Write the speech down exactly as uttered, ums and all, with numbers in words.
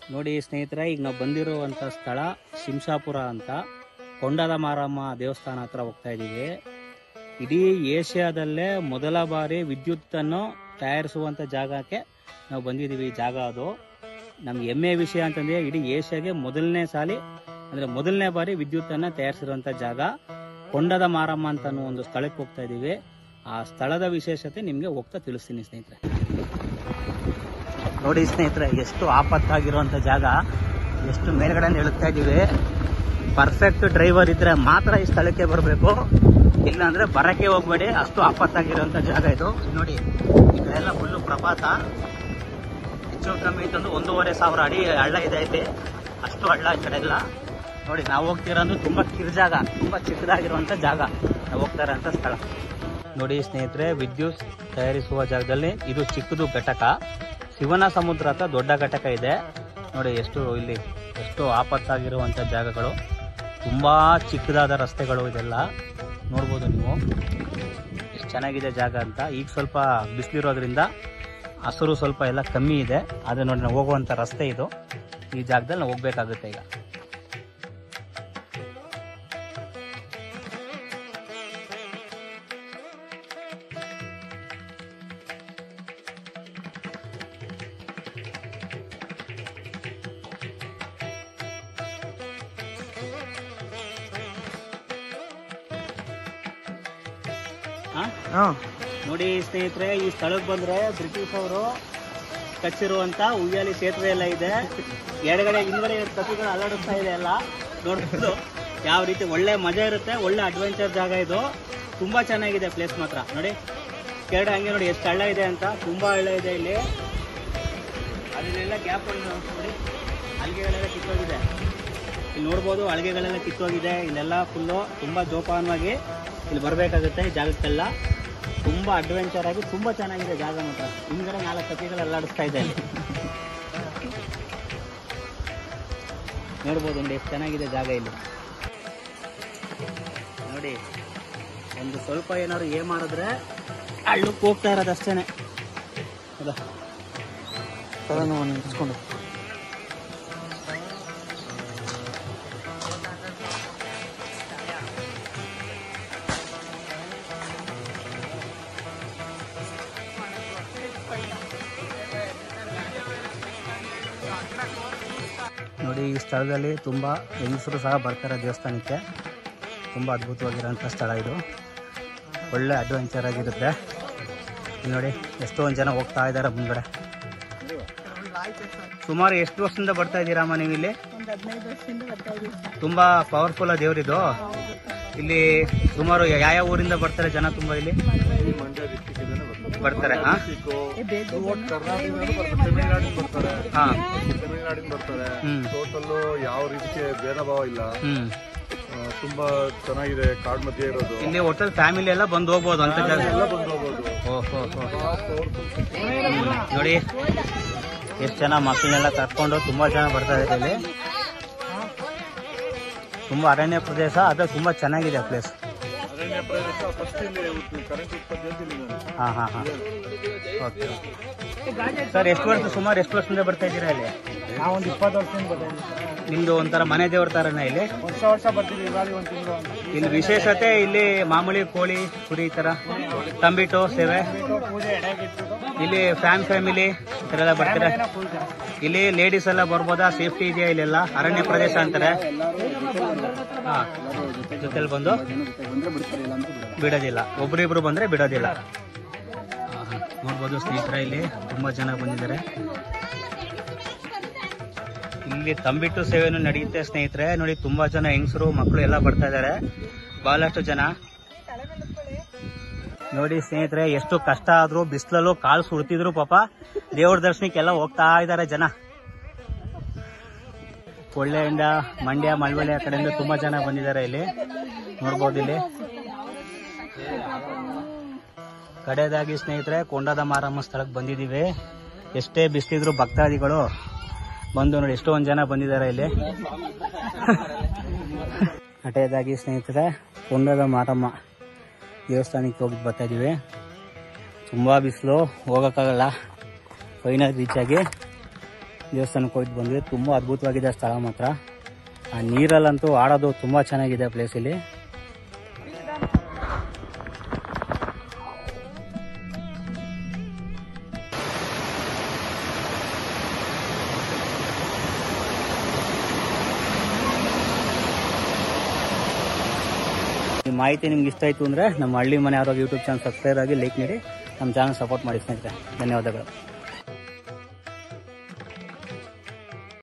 ನೋಡಿ ಸ್ನೇಹಿತರೆ, ಈಗ ನಾವು ಬಂದಿರುವಂಥ ಸ್ಥಳ ಶಿಂಷಾಪುರ ಅಂತ, ಕೊಂಡದ ಮಾರಮ್ಮ ದೇವಸ್ಥಾನ ಹತ್ರ ಹೋಗ್ತಾ ಇದ್ದೀವಿ. ಇಡೀ ಏಷ್ಯಾದಲ್ಲೇ ಮೊದಲ ಬಾರಿ ವಿದ್ಯುತ್ತನ್ನು ತಯಾರಿಸುವಂಥ ಜಾಗಕ್ಕೆ ನಾವು ಬಂದಿದ್ದೀವಿ. ಈ ಜಾಗ ಅದು ನಮ್ಗೆ ಹೆಮ್ಮೆಯ ವಿಷಯ ಅಂತಂದ್ರೆ, ಇಡೀ ಏಷ್ಯಾಗೆ ಮೊದಲನೇ ಸಾಲಿ ಅಂದರೆ ಮೊದಲನೇ ಬಾರಿ ವಿದ್ಯುತ್ತನ್ನು ತಯಾರಿಸಿರುವಂಥ ಜಾಗ ಕೊಂಡದ ಮಾರಮ್ಮ ಅಂತ ಅನ್ನೋ ಒಂದು ಸ್ಥಳಕ್ಕೆ ಹೋಗ್ತಾ ಇದ್ದೀವಿ. ಆ ಸ್ಥಳದ ವಿಶೇಷತೆ ನಿಮಗೆ ಹೋಗ್ತಾ ತಿಳಿಸ್ತೀನಿ ಸ್ನೇಹಿತರೆ. ನೋಡಿ ಸ್ನೇಹಿತರೆ, ಎಷ್ಟು ಆಪತ್ತಾಗಿರುವಂಥ ಜಾಗ, ಎಷ್ಟು ಮೇಲ್ಗಡೆ ಹೇಳುತ್ತಾ ಇದ್ದೀವಿ. ಪರ್ಫೆಕ್ಟ್ ಡ್ರೈವರ್ ಇದ್ರೆ ಮಾತ್ರ ಈ ಸ್ಥಳಕ್ಕೆ ಬರಬೇಕು, ಇಲ್ಲಾಂದ್ರೆ ಬರಕ್ಕೆ ಹೋಗ್ಬೇಡಿ. ಅಷ್ಟು ಆಪತ್ತಾಗಿರುವಂಥ ಜಾಗ ಇದು. ನೋಡಿ ಈ ಕಡೆ ಎಲ್ಲ ಫುಲ್ಲು ಪ್ರಪಾತ, ಹೆಚ್ಚು ಕಮ್ಮಿ ಇತ್ತಂದು ಒಂದೂವರೆ ಸಾವಿರ ಅಡಿ ಹಳ್ಳ ಇದೆ ಇಲ್ಲಿ, ಅಷ್ಟು ಹಳ್ಳ ಈ ಕಡೆ ಎಲ್ಲ. ನೋಡಿ ನಾವು ಹೋಗ್ತಿರೋದು ತುಂಬ ಕಿರುಜಾಗ, ತುಂಬ ಚಿಕ್ಕದಾಗಿರುವಂಥ ಜಾಗ ನಾವು ಹೋಗ್ತಾ ಇರೋಂಥ ಸ್ಥಳ. ನೋಡಿ ಸ್ನೇಹಿತರೆ, ವಿದ್ಯುತ್ ತಯಾರಿಸುವ ಜಾಗದಲ್ಲಿ ಇದು ಚಿಕ್ಕದು ಘಟಕ, ಶಿವನ ಸಮುದ್ರ ಹತ್ರ ದೊಡ್ಡ ಘಟಕ ಇದೆ. ನೋಡಿ ಎಷ್ಟು ಇಲ್ಲಿ ಎಷ್ಟು ಆಪತ್ತಾಗಿರುವಂಥ ಜಾಗಗಳು, ತುಂಬ ಚಿಕ್ಕದಾದ ರಸ್ತೆಗಳು, ಇದೆಲ್ಲ ನೋಡ್ಬೋದು ನೀವು ಎಷ್ಟು ಚೆನ್ನಾಗಿದೆ ಜಾಗ ಅಂತ. ಈಗ ಸ್ವಲ್ಪ ಬಿಸಿಲಿರೋದ್ರಿಂದ ಹಸಿರು ಸ್ವಲ್ಪ ಎಲ್ಲ ಕಮ್ಮಿ ಇದೆ. ಆದರೆ ನೋಡಿ ನಾವು ಹೋಗುವಂಥ ರಸ್ತೆ ಇದು, ಈ ಜಾಗದಲ್ಲಿ ನಾವು ಹೋಗ್ಬೇಕಾಗುತ್ತೆ ಈಗ. ನೋಡಿ ಸ್ನೇಹಿತರೆ, ಈ ಸ್ಥಳಕ್ಕೆ ಬಂದ್ರೆ ಬ್ರಿಟಿಷ್ ಅವರು ಕಚ್ಚಿರುವಂತ ಉಯ್ಯಾಲಿ ಸೇತುವೆ ಎಲ್ಲ ಇದೆ. ಎಡಗಡೆ ಹಿಂದ್ಗಡೆ ಕಪಿಗಳು ಅಲ್ಲಾಡಿಸ್ತಾ ಇದೆ ಎಲ್ಲ ನೋಡ್ಬೋದು. ಯಾವ ರೀತಿ ಒಳ್ಳೆ ಮಜಾ ಇರುತ್ತೆ, ಒಳ್ಳೆ ಅಡ್ವೆಂಚರ್ ಜಾಗ ಇದು. ತುಂಬಾ ಚೆನ್ನಾಗಿದೆ ಪ್ಲೇಸ್ ಮಾತ್ರ. ನೋಡಿ ಕೆರಡೆ ಹಂಗೆ ನೋಡಿ ಎಷ್ಟು ಹಳ್ಳ ಇದೆ ಅಂತ, ತುಂಬಾ ಹಳ್ಳ ಇದೆ ಇಲ್ಲಿ. ಅದನ್ನೆಲ್ಲ ಗ್ಯಾಪ್ ನೋಡಿ, ಅಲ್ಗೆಗಳೆಲ್ಲ ಕಿತ್ತೋಗಿದೆ ಇಲ್ಲಿ ನೋಡ್ಬೋದು. ಅಲ್ಗೆಗಳೆಲ್ಲ ಕಿತ್ತೋಗಿದೆ ಇಲ್ಲೆಲ್ಲ ಫುಲ್ಲು. ತುಂಬಾ ಜೋಪಾನವಾಗಿ ಇಲ್ಲಿ ಬರಬೇಕಾಗುತ್ತೆ ಈ ಜಾಗಕ್ಕೆಲ್ಲ. ತುಂಬ ಅಡ್ವೆಂಚರ್ ಆಗಿ ತುಂಬ ಚೆನ್ನಾಗಿದೆ ಜಾಗ ಮಾತ್ರ. ಹಿಂದ್ಗಡೆ ನಾಲ್ಕು ಕಪಿಗಳು ಅಲ್ಲಾಡಿಸ್ತಾ ಇದೆ ಇಲ್ಲಿ ನೋಡ್ಬೋದು. ನೋಡಿ ಎಷ್ಟು ಚೆನ್ನಾಗಿದೆ ಜಾಗ ಇಲ್ಲಿ. ನೋಡಿ ಒಂದು ಸ್ವಲ್ಪ ಏನಾದ್ರು ಏ ಮಾಡಿದ್ರೆ ಹಳ್ಳಕ್ಕೆ ಹೋಗ್ತಾ ಇರೋದು ಅಷ್ಟೇನೆ. ಹೌದಾ ನಿಂತ್ಕೊಂಡು ನೋಡಿ ಈ ಸ್ಥಳದಲ್ಲಿ ತುಂಬ ಹೆಂಗಸರು ಸಹ ಬರ್ತಾರೆ ದೇವಸ್ಥಾನಕ್ಕೆ. ತುಂಬ ಅದ್ಭುತವಾಗಿರೋಂಥ ಸ್ಥಳ ಇದು, ಒಳ್ಳೆ ಅಡ್ವೆಂಚರ್ ಆಗಿರುತ್ತೆ. ಇಲ್ಲಿ ನೋಡಿ ಎಷ್ಟೊಂದು ಜನ ಹೋಗ್ತಾ ಇದ್ದಾರೆ ಮುಂದ್ಗಡೆ. ಸುಮಾರು ಎಷ್ಟು ವರ್ಷದಿಂದ ಬರ್ತಾ ಇದ್ದೀರಮ್ಮ ನೀವು ಇಲ್ಲಿ? ತುಂಬ ಪವರ್ಫುಲ್ ದೇವರಿದು. ಇಲ್ಲಿ ಸುಮಾರು ಯಾವ ಊರಿಂದ ಬರ್ತಾರೆ ಜನ ತುಂಬ ಇಲ್ಲಿ ಬರ್ತಾರೆ? ಹಾ ತಮಿಳ್ನಾಡಿನ ಬರ್ತಾರೆ, ತಮಿಳ್ನಾಡಿನ ಬರ್ತಾರೆ. ಟೋಟಲ್ ಯಾವ ರೀತಿ ಭೇದ ಭಾವ ಇಲ್ಲ, ತುಂಬಾ ಚೆನ್ನಾಗಿದೆ. ಕಾಡ್ ಮಧ್ಯೆ ಇರೋದು ಇಲ್ಲಿ ಹೋಟೆಲ್ ಫ್ಯಾಮಿಲಿ ಎಲ್ಲ ಬಂದು ಹೋಗ್ಬೋದು ಅಂತ ಜಾಗ ಎಲ್ಲ ಬಂದು ಹೋಗ್ಬೋದು. ನೋಡಿ ಎಷ್ಟು ಜನ ಮಕ್ಕಳನ್ನೆಲ್ಲ ಕರ್ಕೊಂಡು ತುಂಬಾ ಜನ ಬರ್ತಾ ಇದೆ ಇಲ್ಲಿ. ತುಂಬಾ ಅರಣ್ಯ ಪ್ರದೇಶ, ಅದು ತುಂಬಾ ಚೆನ್ನಾಗಿದೆ ಪ್ಲೇಸ್. ಅರಣ್ಯ ಪ್ರದೇಶ ಫಸ್ಟ್ ಇಲ್ಲಿ ಕರೆಂಟ್ ಉತ್ಪತ್ತಿ ಅಂತ ಇಲ್ಲಿ. ಹಾ ಹಾ ಹಾ ಓಕೆ ಸರ್. ಎಷ್ಟು ವರ್ಷ ಸುಮಾರು ಎಷ್ಟು ವರ್ಷದಿಂದ ಬರ್ತಾ ಇದ್ದೀರಾ ಇಲ್ಲಿ? ನಾವೊಂದು ಇಪ್ಪತ್ತು ವರ್ಷದಿಂದ ಬರ್ತಾ ಇದ್ದೀವಿ. ನಿಮ್ದು ಒಂಥರ ಮನೆ ದೇವ್ರ ತರನ ಇಲ್ಲಿ? ವರ್ಷ ವರ್ಷ ಬರ್ತೀವಿ. ಯುಗಾದಿ ಒಂದು ತಿಂಗಳು. ಇಲ್ಲಿ ವಿಶೇಷತೆ ಇಲ್ಲಿ ಮಾಮೂಲಿ ಕೋಳಿ ಕುರಿ ಈ ತರ ತಂಬಿಟ್ಟು ಸೇವೆ, ಪೂಜೆ ಎಡೆಗಿಟ್ಟು ಇಲ್ಲಿ ಫ್ಯಾನ್ ಫ್ಯಾಮಿಲಿ ಈ ತರ ಎಲ್ಲ ಬರ್ತೀರಾ? ಇಲ್ಲಿ ಲೇಡೀಸ್ ಎಲ್ಲ ಬರ್ಬೋದಾ? ಸೇಫ್ಟಿ ಇದೆಯಾ ಇಲ್ಲೆಲ್ಲ? ಅರಣ್ಯ ಪ್ರದೇಶ ಅಂತಾರೆ. ಹಾ ಜೊತೆಲಿ ಬಂದು ಬಿಡೋದಿಲ್ಲ, ಒಬ್ರಿಬ್ರು ಬಂದ್ರೆ ಬಿಡೋದಿಲ್ಲ. ನೋಡ್ಬೋದು ಸ್ನೇಹಿತರೆ, ಇಲ್ಲಿ ತುಂಬಾ ಜನ ಬಂದಿದ್ದಾರೆ. ಇಲ್ಲಿ ತಂಬಿಟ್ಟು ಸೇವೆನೂ ನಡೆಯುತ್ತೆ ಸ್ನೇಹಿತರೆ. ನೋಡಿ ತುಂಬಾ ಜನ ಹೆಂಗಸರು ಮಕ್ಕಳು ಎಲ್ಲ ಬರ್ತಾ ಇದ್ದಾರೆ, ಬಹಳಷ್ಟು ಜನ. ನೋಡಿ ಸ್ನೇಹಿತರೆ, ಎಷ್ಟು ಕಷ್ಟ ಆದ್ರೂ ಬಿಸಿಲಲ್ಲೂ ಕಾಲು ಸುಡ್ತಿದ್ರು ಪಾಪ ದೇವ್ರ ದರ್ಶನಕ್ಕೆಲ್ಲ ಹೋಗ್ತಾ ಇದ್ದಾರೆ ಜನ. ಕೊಳ್ಳೆಯಿಂದ ಮಂಡ್ಯ ಮಳವಳ್ಳಿ ಆ ಕಡೆಯಿಂದ ತುಂಬಾ ಜನ ಬಂದಿದ್ದಾರೆ ಇಲ್ಲಿ ನೋಡ್ಬೋದು. ಇಲ್ಲಿ ಕಡೆಯದಾಗಿ ಸ್ನೇಹಿತರೆ, ಕೊಂಡದ ಮಾರಮ್ಮ ಸ್ಥಳಕ್ಕೆ ಬಂದಿದ್ದೀವಿ. ಎಷ್ಟೇ ಬಿಸಿಲಿದ್ರು ಭಕ್ತಾದಿಗಳು ಬಂದು ನೋಡಿ ಎಷ್ಟೊಂದು ಜನ ಬಂದಿದ್ದಾರೆ ಇಲ್ಲಿ. ಕಡೆಯದಾಗಿ ಸ್ನೇಹಿತರೆ, ಕೊಂಡದ ಮಾರಮ್ಮ ದೇವಸ್ಥಾನಕ್ಕೆ ಹೋಗಿ ಬರ್ತಾ ಇದೀವಿ. ತುಂಬಾ ಬಿಸಿಲು, ಹೋಗೋಕ್ಕಾಗಲ್ಲ. ಫೈನಲ್ ರೀಚ್ ಆಗಿ ದೇವಸ್ಥಾನಕ್ಕೆ ಹೋಗಿ ಬಂದ್ವಿ. ತುಂಬ ಅದ್ಭುತವಾಗಿದೆ ಸ್ಥಳ ಮಾತ್ರ. ಆ ನೀರಲ್ಲಂತೂ ಆಡೋದು ತುಂಬ ಚೆನ್ನಾಗಿದೆ ಪ್ಲೇಸ್ ಇಲ್ಲಿ. ಈ ಮಾಹಿತಿ ನಿಮ್ಗೆ ಇಷ್ಟ ಆಯಿತು ಅಂದರೆ ನಮ್ಮ ಹಳ್ಳಿ ಮನೆ ಆರೋಗ್ಯ ಯೂಟ್ಯೂಬ್ ಚಾನಲ್ ಸಬ್ಸ್ಕ್ರೈಬ್ ಆಗಿ ಲೈಕ್ ನೀಡಿ ನಮ್ಮ ಚಾನಲ್ ಸಪೋರ್ಟ್ ಮಾಡಿ ಸ್ನೇಹಿತರೆ. ಧನ್ಯವಾದಗಳು.